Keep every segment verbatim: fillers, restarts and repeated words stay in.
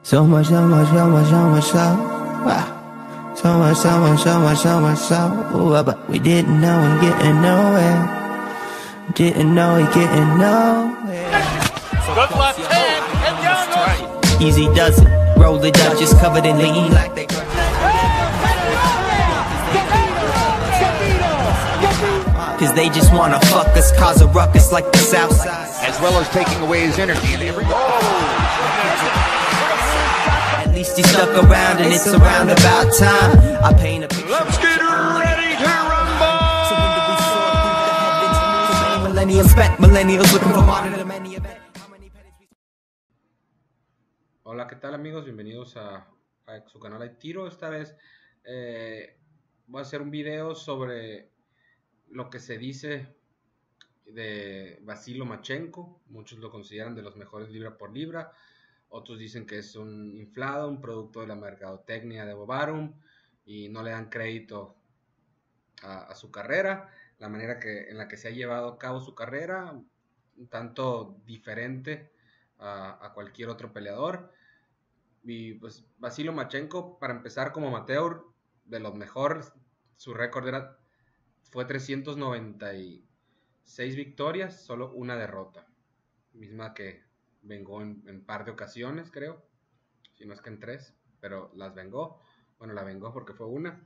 So much, so much, so much, so much, so ah. So much, so much, so much, so much, so ooh, but we didn't know and getting nowhere. Didn't know we getting nowhere. Good left hand, and down goes. Easy does it. Roll the Dutchess covered in lean like they. Cause they just wanna fuck us, cause a ruckus like the South Side. As well as taking away his energy. Every At least he stuck around and it's around about time. I paint a picture. Let's get ready to rumble. Millennials spent millennials looking for modern to many event. Hola, ¿qué tal amigos? Bienvenidos a, a su canal Hay Tiro. Esta vez eh, voy a hacer un video sobre lo que se dice de Vasily Lomachenko. Muchos lo consideran de los mejores libra por libra. Otros dicen que es un inflado, un producto de la mercadotecnia de Bob Arum y no le dan crédito a, a su carrera, la manera que, en la que se ha llevado a cabo su carrera, un tanto diferente a, a cualquier otro peleador. Y pues Vasily Lomachenko, para empezar como amateur, de los mejores, su récord era, fue trescientas noventa y seis victorias, solo una derrota, misma que vengó en, en par de ocasiones, creo, si no es que en tres, pero las vengó. Bueno, la vengó porque fue una.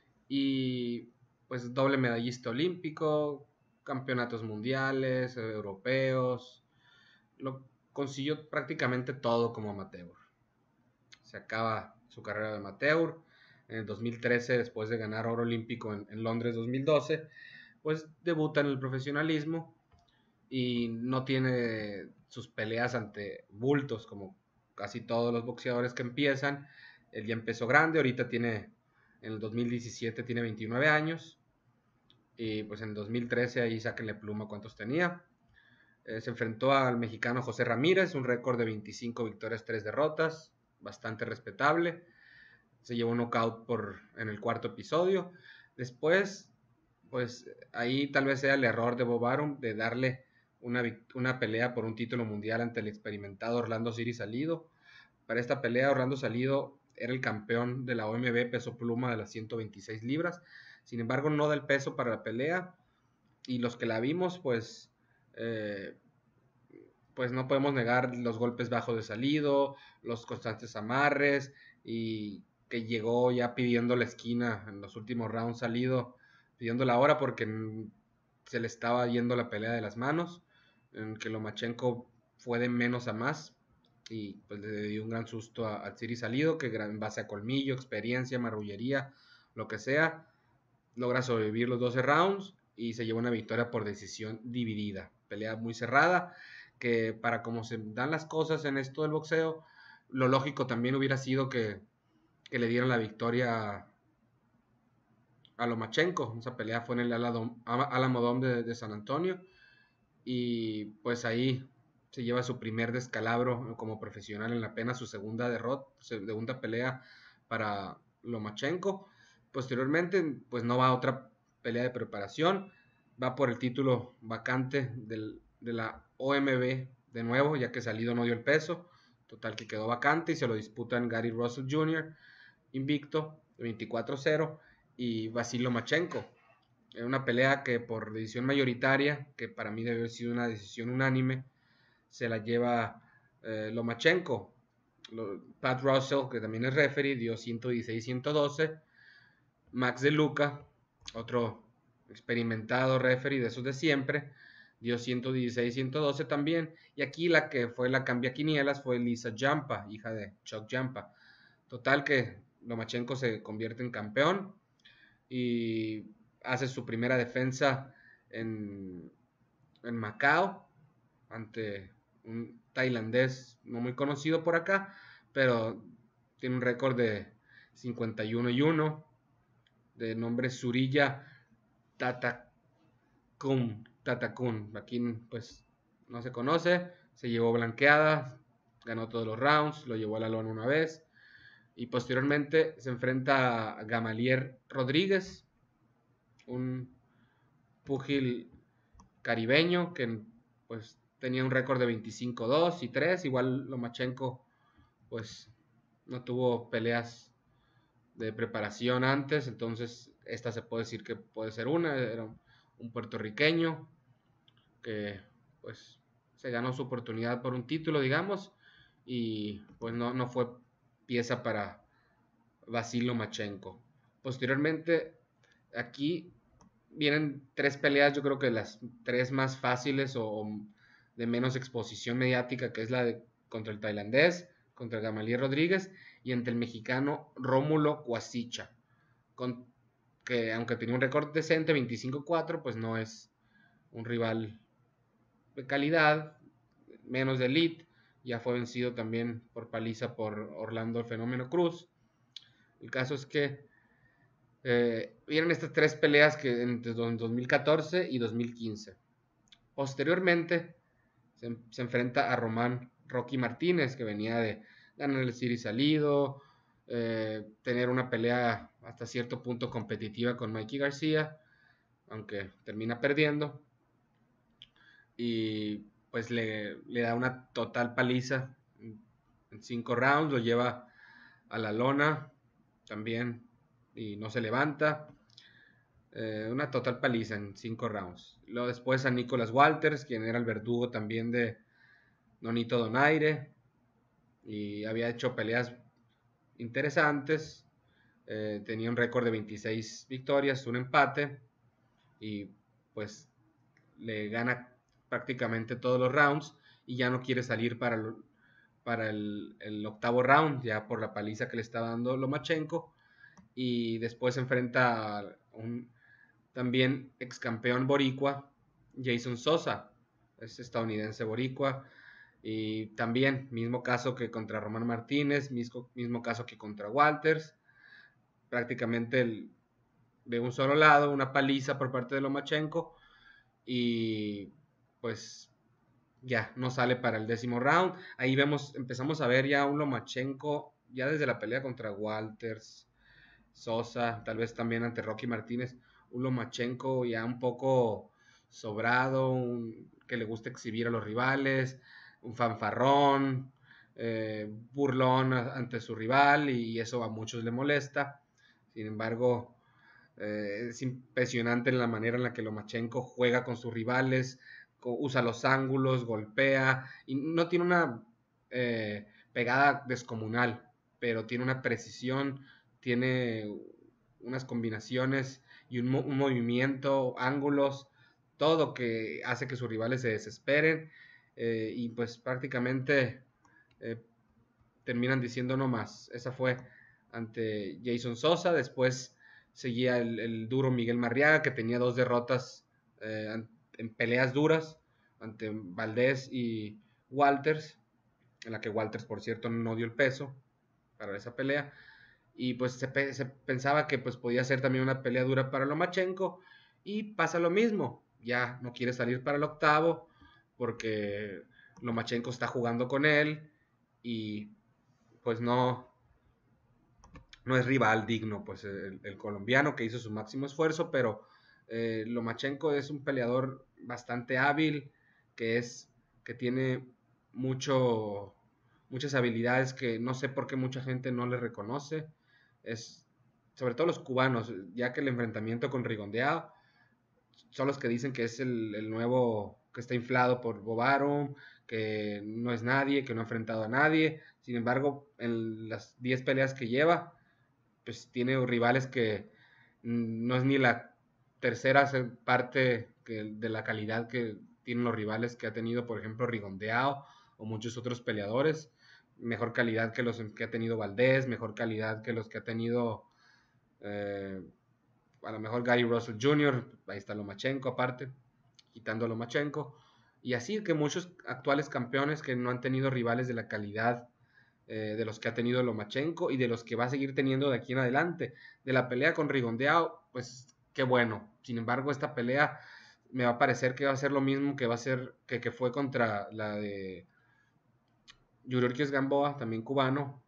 Y pues doble medallista olímpico, campeonatos mundiales, europeos, lo consiguió prácticamente todo como amateur. Se acaba su carrera de amateur en el dos mil trece, después de ganar oro olímpico en, en Londres dos mil doce, pues debuta en el profesionalismo y no tiene sus peleas ante bultos como casi todos los boxeadores que empiezan. Él ya empezó grande, ahorita tiene, en el dos mil diecisiete tiene veintinueve años, y pues en el dos mil trece ahí sáquenle pluma cuántos tenía. Eh, se enfrentó al mexicano José Ramírez, un récord de veinticinco victorias, tres derrotas, bastante respetable. Se llevó un knockout por, en el cuarto episodio. Después, pues ahí tal vez sea el error de Bob Arum de darle una, una pelea por un título mundial ante el experimentado Orlando City Salido. Para esta pelea, Orlando Salido era el campeón de la O M B peso pluma de las ciento veintiséis libras. Sin embargo, no da el peso para la pelea. Y los que la vimos, pues, eh, pues no podemos negar los golpes bajos de Salido, los constantes amarres, y que llegó ya pidiendo la esquina en los últimos rounds Salido, pidiendo la hora porque se le estaba yendo la pelea de las manos, en que Lomachenko fue de menos a más y pues le dio un gran susto al City Salido, que en base a colmillo, experiencia, marrullería, lo que sea, logra sobrevivir los doce rounds y se lleva una victoria por decisión dividida. Pelea muy cerrada, que para como se dan las cosas en esto del boxeo, lo lógico también hubiera sido que, que le dieran la victoria a Lomachenko. Esa pelea fue en el Alamo Dome de, de San Antonio, y pues ahí se lleva su primer descalabro como profesional en apenas su segunda derrota, segunda pelea para Lomachenko. Posteriormente, pues no va a otra pelea de preparación, va por el título vacante del, de la O M B de nuevo, ya que Salido no dio el peso, total que quedó vacante y se lo disputan Gary Russell junior, invicto, veinticuatro cero, y Vasily Lomachenko. En una pelea que por decisión mayoritaria, que para mí debe haber sido una decisión unánime, se la lleva eh, Lomachenko. Lo, Pat Russell, que también es referee, dio ciento dieciséis a ciento doce. Max De Luca, otro experimentado referee de esos de siempre, dio ciento dieciséis a ciento doce también. Y aquí la que fue la cambiaquinielas fue Lisa Jampa, hija de Chuck Jampa. Total que Lomachenko se convierte en campeón y hace su primera defensa en, en Macao ante un tailandés no muy conocido por acá, pero tiene un récord de cincuenta y uno y uno, de nombre Surya Tatakun. Tatakun, aquí pues no se conoce, se llevó blanqueada, ganó todos los rounds, lo llevó a la lona una vez, y posteriormente se enfrenta a Gamaliel Rodríguez, un púgil caribeño que pues tenía un récord de veinticinco dos y tres, igual Lomachenko pues no tuvo peleas de preparación antes, entonces esta se puede decir que puede ser una. Era un puertorriqueño que pues se ganó su oportunidad por un título, digamos, y pues no, no fue pieza para Vasil Lomachenko. Posteriormente, aquí vienen tres peleas, yo creo que las tres más fáciles o de menos exposición mediática, que es la de contra el tailandés, contra Gamaliel Rodríguez, y entre el mexicano Rómulo Cuasicha, con, que aunque tenía un récord decente, veinticinco cuatro, pues no es un rival de calidad, menos de elite. Ya fue vencido también por paliza por Orlando Fenómeno Cruz. El caso es que eh, vienen estas tres peleas que entre dos mil catorce y dos mil quince. Posteriormente se, se enfrenta a Román Rocky Martínez, que venía de ganar el Ciri Salido, eh, tener una pelea hasta cierto punto competitiva con Mikey García, aunque termina perdiendo. Y pues le, le da una total paliza en cinco rounds, lo lleva a la lona también y no se levanta. Eh, una total paliza en cinco rounds. Luego después a Nicholas Walters, quien era el verdugo también de Nonito Donaire y había hecho peleas interesantes. Eh, tenía un récord de veintiséis victorias, un empate, y pues le gana prácticamente todos los rounds y ya no quiere salir para el, para el, el octavo round, ya por la paliza que le está dando Lomachenko. Y después se enfrenta a un también ex campeón boricua, Jason Sosa, es estadounidense boricua, y también mismo caso que contra Román Martínez, mismo, mismo caso que contra Walters, prácticamente el, de un solo lado, una paliza por parte de Lomachenko, y pues ya no sale para el décimo round. Ahí vemos, empezamos a ver ya un Lomachenko, ya desde la pelea contra Walters, Sosa, tal vez también ante Rocky Martínez, un Lomachenko ya un poco sobrado, un, que le gusta exhibir a los rivales, un fanfarrón, eh, burlón ante su rival, y eso a muchos le molesta. Sin embargo, eh, es impresionante la manera en la que Lomachenko juega con sus rivales, usa los ángulos, golpea, y no tiene una eh, pegada descomunal, pero tiene una precisión, tiene unas combinaciones y un, un movimiento, ángulos, todo que hace que sus rivales se desesperen, eh, y pues prácticamente eh, terminan diciendo no más. Esa fue ante Jason Sosa. Después seguía el, el duro Miguel Marriaga, que tenía dos derrotas eh, en peleas duras ante Valdés y Walters, en la que Walters, por cierto, no dio el peso para esa pelea. Y pues se, se pensaba que pues podía ser también una pelea dura para Lomachenko, y pasa lo mismo. Ya no quiere salir para el octavo porque Lomachenko está jugando con él y pues no, no es rival digno, pues el, el colombiano que hizo su máximo esfuerzo, pero eh, Lomachenko es un peleador bastante hábil, que es, que tiene mucho, muchas habilidades que no sé por qué mucha gente no le reconoce, es, sobre todo los cubanos, ya que el enfrentamiento con Rigondeado son los que dicen que es el, el nuevo, que está inflado por Bovaro, que no es nadie, que no ha enfrentado a nadie. Sin embargo, en las diez peleas que lleva, pues tiene rivales que no es ni la tercera parte que, de la calidad que tienen los rivales que ha tenido, por ejemplo, Rigondeado o muchos otros peleadores. Mejor calidad que los que ha tenido Valdés, mejor calidad que los que ha tenido eh, a lo mejor Gary Russell junior Ahí está Lomachenko aparte, quitando a Lomachenko. Y así que muchos actuales campeones que no han tenido rivales de la calidad eh, de los que ha tenido Lomachenko y de los que va a seguir teniendo de aquí en adelante. De la pelea con Rigondeado, pues qué bueno. Sin embargo, esta pelea me va a parecer que va a ser lo mismo que va a ser que, que fue contra la de Yuriorkis Gamboa, también cubano,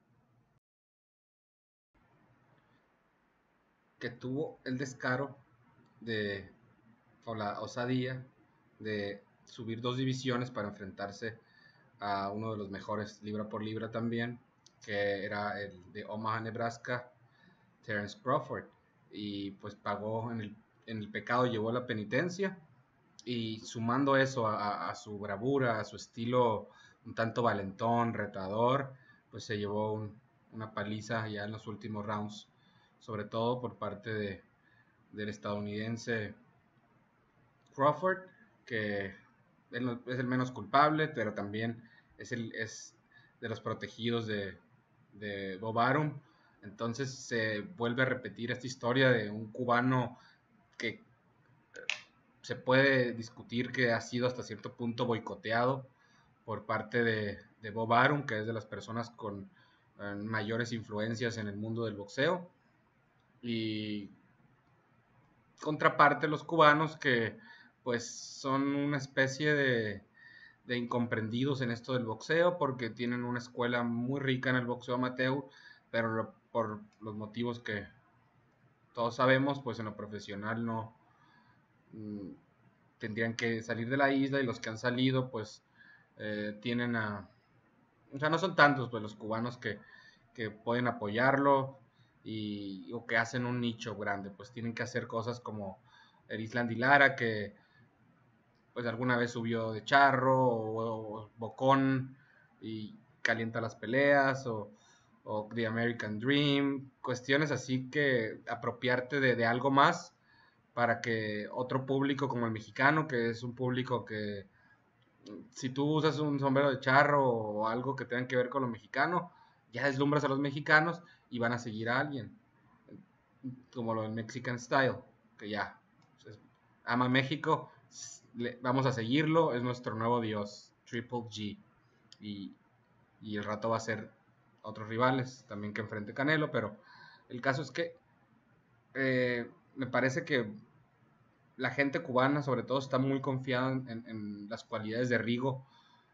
que tuvo el descaro de, o la osadía de subir dos divisiones para enfrentarse a uno de los mejores libra por libra también, que era el de Omaha, Nebraska, Terence Crawford, y pues pagó en el, en el pecado, llevó la penitencia, y sumando eso a, a su bravura, a su estilo un tanto valentón, retador, pues se llevó un, una paliza ya en los últimos rounds, sobre todo por parte de, del estadounidense Crawford, que es el menos culpable, pero también es, el, es de los protegidos de, de Bob Arum. Entonces se vuelve a repetir esta historia de un cubano que se puede discutir que ha sido hasta cierto punto boicoteado por parte de, de Bob Arum, que es de las personas con eh, mayores influencias en el mundo del boxeo. Y contraparte los cubanos que pues son una especie de, de incomprendidos en esto del boxeo porque tienen una escuela muy rica en el boxeo amateur, pero por los motivos que todos sabemos, pues en lo profesional no mmm, tendrían que salir de la isla, y los que han salido pues eh, tienen a, o sea, no son tantos pues los cubanos que, que pueden apoyarlo y, o que hacen un nicho grande, pues tienen que hacer cosas como el Island y Lara, que pues alguna vez subió de charro o, o bocón y calienta las peleas, o, o The American Dream, cuestiones así, que apropiarte de, de algo más para que otro público como el mexicano, que es un público que si tú usas un sombrero de charro o algo que tenga que ver con lo mexicano, ya deslumbras a los mexicanos y van a seguir a alguien, como lo del Mexican Style, que ya pues, ama México, vamos a seguirlo, es nuestro nuevo dios, Triple G, y, y el rato va a ser otros rivales también que enfrente Canelo, pero el caso es que eh, me parece que la gente cubana sobre todo está muy confiada en, en las cualidades de Rigo,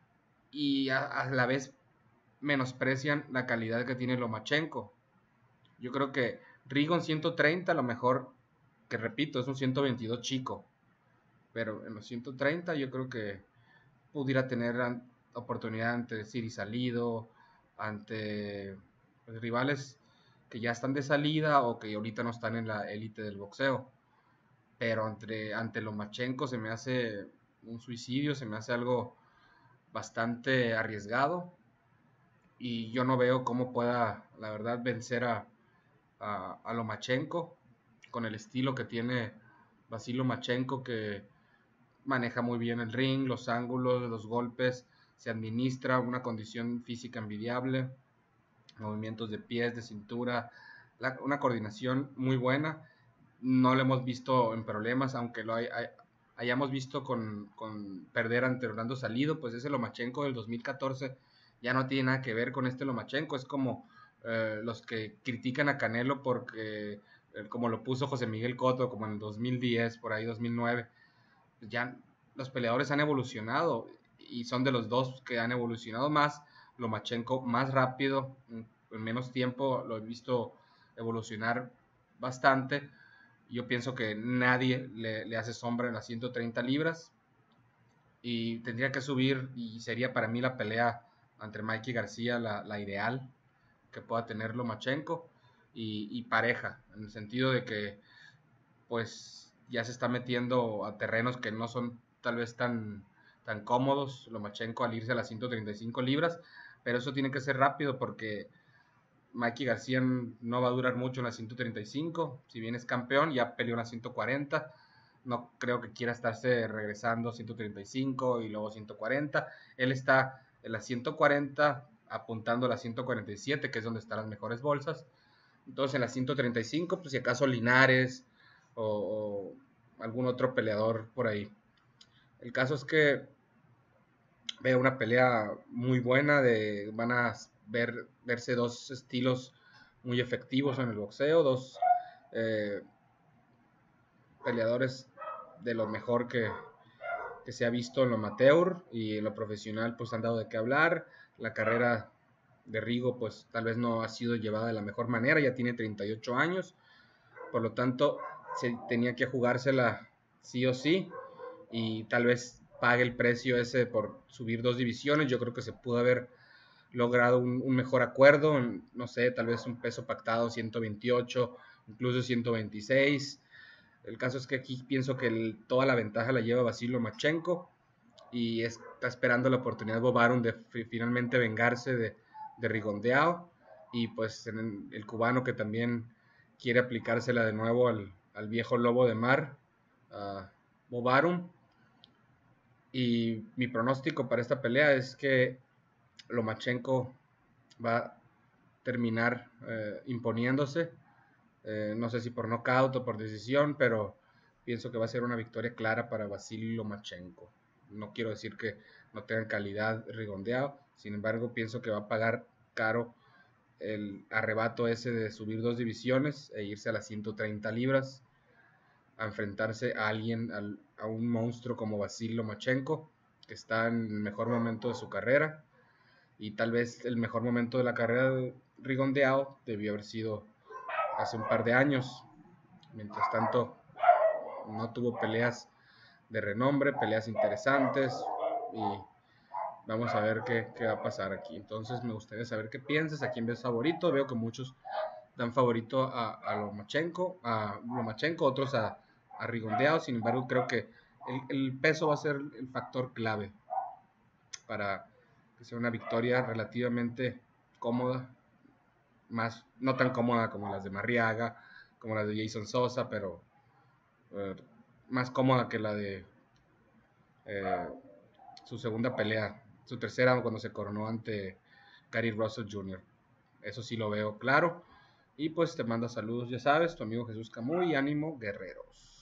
y a, a la vez menosprecian la calidad que tiene Lomachenko. Yo creo que Rigo en ciento treinta, a lo mejor, que repito, es un ciento veintidós chico, pero en los ciento treinta yo creo que pudiera tener an, oportunidad ante Siri Salido, ante pues, rivales que ya están de salida o que ahorita no están en la élite del boxeo. Pero entre, ante Lomachenko se me hace un suicidio, se me hace algo bastante arriesgado, y yo no veo cómo pueda, la verdad, vencer a, a, a Lomachenko con el estilo que tiene Vasil Lomachenko, que maneja muy bien el ring, los ángulos, los golpes, se administra, una condición física envidiable, movimientos de pies, de cintura, la, una coordinación muy buena. No lo hemos visto en problemas, aunque lo hay, hay, hayamos visto con, con perder ante Orlando Salido, pues ese Lomachenko del dos mil catorce ya no tiene nada que ver con este Lomachenko. Es como eh, los que critican a Canelo porque, eh, como lo puso José Miguel Cotto, como en el dos mil diez, por ahí dos mil nueve, ya los peleadores han evolucionado, y son de los dos que han evolucionado más. Lomachenko más rápido, en menos tiempo lo he visto evolucionar bastante. Yo pienso que nadie le, le hace sombra en las ciento treinta libras, y tendría que subir, y sería para mí la pelea entre Mikey García la, la ideal que pueda tener Lomachenko, y, y pareja, en el sentido de que pues ya se está metiendo a terrenos que no son tal vez tan, tan cómodos Lomachenko al irse a las ciento treinta y cinco libras, pero eso tiene que ser rápido porque Mikey García no va a durar mucho en las ciento treinta y cinco, si bien es campeón, ya peleó en las ciento cuarenta, no creo que quiera estarse regresando a ciento treinta y cinco y luego ciento cuarenta, él está en las ciento cuarenta apuntando a las ciento cuarenta y siete, que es donde están las mejores bolsas. Entonces en las ciento treinta y cinco, pues si acaso Linares o, o algún otro peleador por ahí. El caso es que veo una pelea muy buena, de, van a ver, verse dos estilos muy efectivos en el boxeo, dos eh, peleadores de lo mejor que, que se ha visto en lo amateur, y en lo profesional pues han dado de qué hablar. La carrera de Rigo pues tal vez no ha sido llevada de la mejor manera, ya tiene treinta y ocho años, por lo tanto se tenía que jugársela sí o sí, y tal vez pague el precio ese por subir dos divisiones. Yo creo que se pudo haber logrado un, un mejor acuerdo, en, no sé, tal vez un peso pactado ciento veintiocho, incluso ciento veintiséis. El caso es que aquí pienso que el, toda la ventaja la lleva Vasily Lomachenko y está esperando la oportunidad Bob Arum de finalmente vengarse de, de Rigondeaux, y pues en el, el cubano que también quiere aplicársela de nuevo al, al viejo lobo de mar, uh, Bob Arum. Y mi pronóstico para esta pelea es que Lomachenko va a terminar eh, imponiéndose, eh, no sé si por nocaut o por decisión, pero pienso que va a ser una victoria clara para Vasily Lomachenko. No quiero decir que no tenga calidad Rigondeaux, sin embargo pienso que va a pagar caro el arrebato ese de subir dos divisiones e irse a las ciento treinta libras, a enfrentarse a alguien, a, a un monstruo como Vasily Lomachenko, que está en el mejor momento de su carrera, y tal vez el mejor momento de la carrera de Rigondeaux debió haber sido hace un par de años. Mientras tanto, no tuvo peleas de renombre, peleas interesantes, y vamos a ver qué, qué va a pasar aquí. Entonces me gustaría saber qué piensas, a quién ves favorito. Veo que muchos dan favorito a, a Lomachenko, a Lomachenko, otros a, a Rigondeaux. Sin embargo, creo que el, el peso va a ser el factor clave para que sea una victoria relativamente cómoda, más no tan cómoda como las de Marriaga, como las de Jason Sosa, pero eh, más cómoda que la de eh, su segunda pelea, su tercera cuando se coronó ante Gary Russell junior Eso sí lo veo claro. Y pues te manda saludos, ya sabes, tu amigo Jesús Camuy, y ánimo, guerreros.